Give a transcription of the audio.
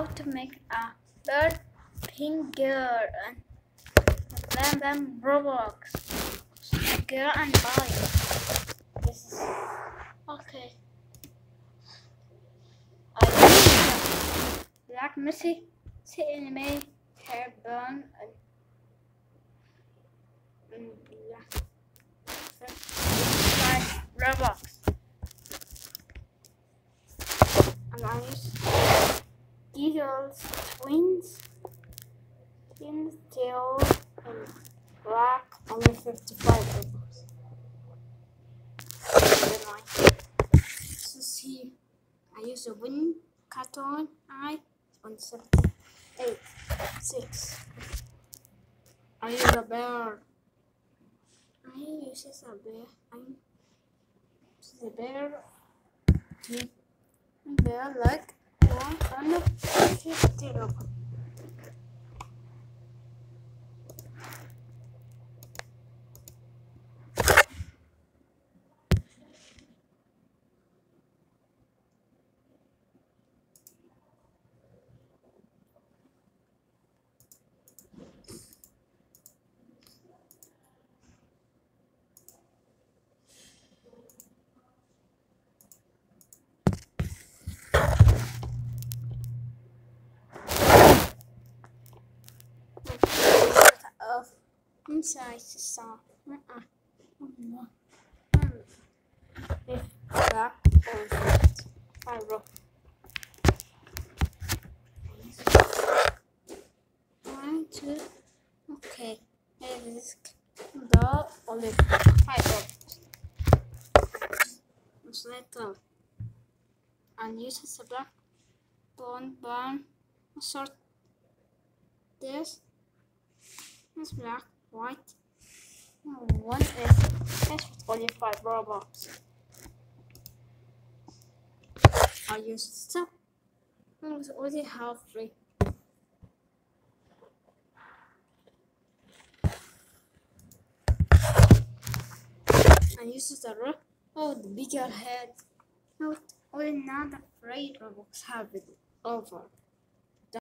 how to make a bird finger and banban roblox girl and boy. This is okay. I use black messy anime hair bun and black roblox. And I use Giggles twins tail and black only 55 robux. This is here. I use a wind carton eye 178 6. I use a bear. I use a bear. I use a bear. Bear like 150 robux. Inside the saw. If black or white, I wrote. 1, 2. Okay. This is the olive. 5 robux. Later, and use a black banban. Sort this. It's black, white. One is only 5 robux. I use stuff. It's only half free. I use the the bigger head. Not only not afraid robux have it over.